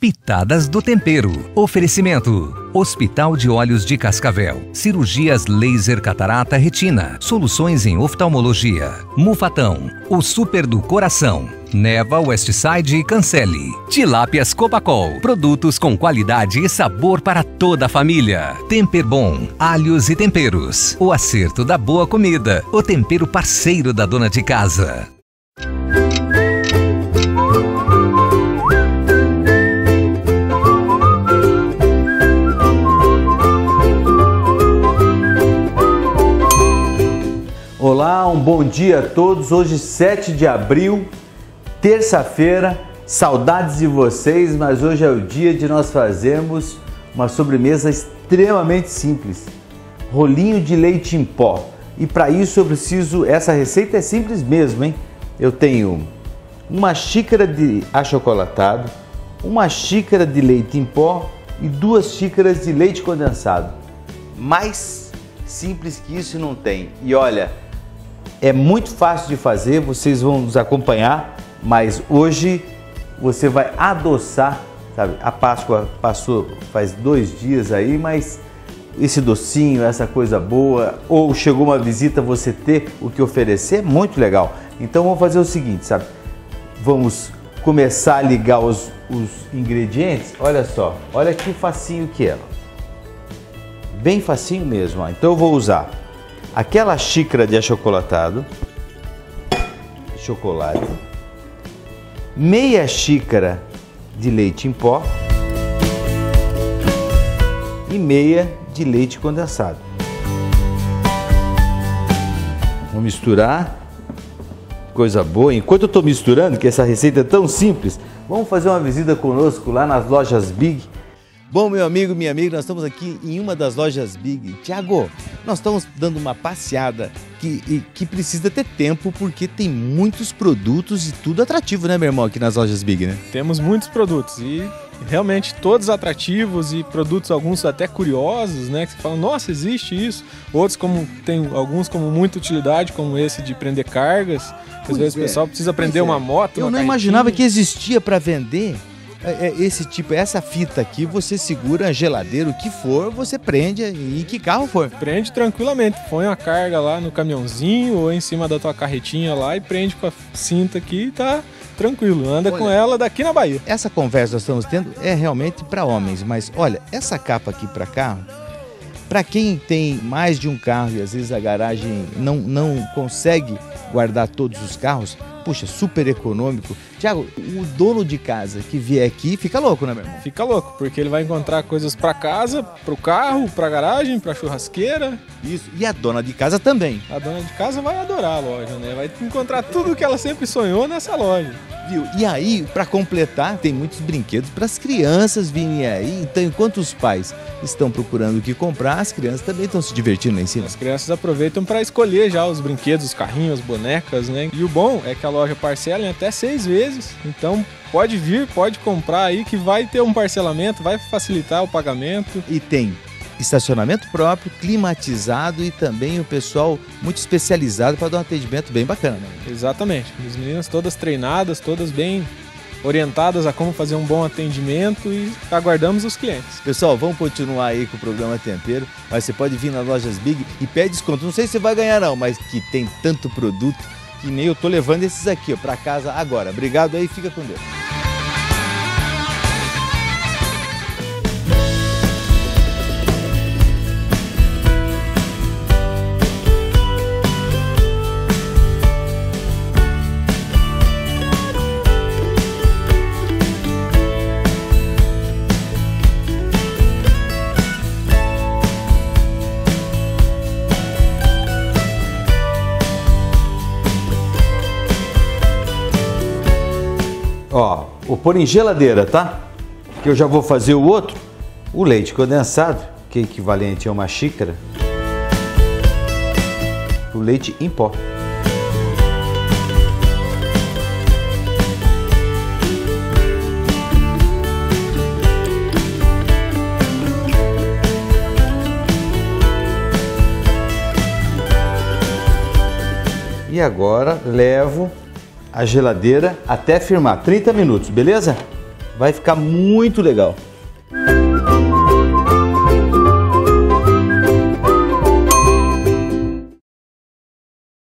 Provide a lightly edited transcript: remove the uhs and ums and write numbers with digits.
Pitadas do Tempero. Oferecimento: Hospital de Olhos de Cascavel, cirurgias laser catarata retina, soluções em oftalmologia. Mufatão, o super do coração. Neva Westside e Cancele. Tilápias Copacol, produtos com qualidade e sabor para toda a família. Temperbom, alhos e temperos. O acerto da boa comida, o tempero parceiro da dona de casa. Olá, um bom dia a todos. Hoje 7 de abril, terça-feira. Saudades de vocês, mas hoje é o dia de nós fazermos uma sobremesa extremamente simples. Rolinho de leite em pó. E para isso eu preciso, essa receita é simples mesmo, hein? Eu tenho uma xícara de achocolatado, uma xícara de leite em pó e 2 xícaras de leite condensado. Mais simples que isso não tem. E olha, é muito fácil de fazer, vocês vão nos acompanhar, mas hoje você vai adoçar, sabe? A Páscoa passou faz 2 dias aí, mas esse docinho, essa coisa boa, ou chegou uma visita, você ter o que oferecer, é muito legal. Então vamos fazer o seguinte, sabe? Vamos começar a ligar os ingredientes. Olha só, olha que facinho que é. Bem facinho mesmo, ó. Então eu vou usar aquela xícara de achocolatado, chocolate, meia xícara de leite em pó e meia de leite condensado. Vou misturar, coisa boa. Enquanto eu estou misturando, que essa receita é tão simples, vamos fazer uma visita conosco lá nas lojas Big. Bom, meu amigo, minha amiga, nós estamos aqui em uma das lojas Big. Tiago, nós estamos dando uma passeada que precisa ter tempo, porque tem muitos produtos e tudo atrativo, né, meu irmão, aqui nas lojas Big, né? Temos muitos produtos e realmente todos atrativos e produtos, alguns até curiosos, né? Que você fala, nossa, existe isso. Outros, como tem alguns como muita utilidade, como esse de prender cargas. Às vezes o pessoal precisa prender uma moto. Eu não imaginava que existia para vender. Esse tipo, essa fita aqui, você segura a geladeira, o que for, você prende em que carro for. Prende tranquilamente, põe uma carga lá no caminhãozinho ou em cima da tua carretinha lá e prende com a cinta aqui e tá tranquilo, anda. Olha, com ela daqui na Bahia. Essa conversa que nós estamos tendo é realmente para homens, mas olha, essa capa aqui para carro, para quem tem mais de um carro e às vezes a garagem não consegue guardar todos os carros, puxa, super econômico. Tiago, o dono de casa que vier aqui fica louco, né, meu irmão? Fica louco, porque ele vai encontrar coisas para casa, para o carro, para a garagem, para a churrasqueira. Isso, e a dona de casa também. A dona de casa vai adorar a loja, né? Vai encontrar tudo o que ela sempre sonhou nessa loja. Viu? E aí, para completar, tem muitos brinquedos para as crianças virem aí. Então, enquanto os pais estão procurando o que comprar, as crianças também estão se divertindo lá em cima. As crianças aproveitam para escolher já os brinquedos, os carrinhos, as bonecas, né? E o bom é que a loja parcela em até 6 vezes. Então, pode vir, pode comprar aí que vai ter um parcelamento, vai facilitar o pagamento. E tem estacionamento próprio, climatizado e também o pessoal muito especializado para dar um atendimento bem bacana, né? Exatamente. As meninas todas treinadas, todas bem orientadas a como fazer um bom atendimento e aguardamos os clientes. Pessoal, vamos continuar aí com o programa Tempero, mas você pode vir nas lojas Big e pede desconto. Não sei se você vai ganhar não, mas que tem tanto produto que nem eu tô levando esses aqui para casa agora. Obrigado aí, fica com Deus. Ó, vou pôr em geladeira, tá? Que eu já vou fazer o outro. O leite condensado, que é equivalente a uma xícara. O leite em pó. E agora levo a geladeira até firmar, 30 minutos, beleza? Vai ficar muito legal.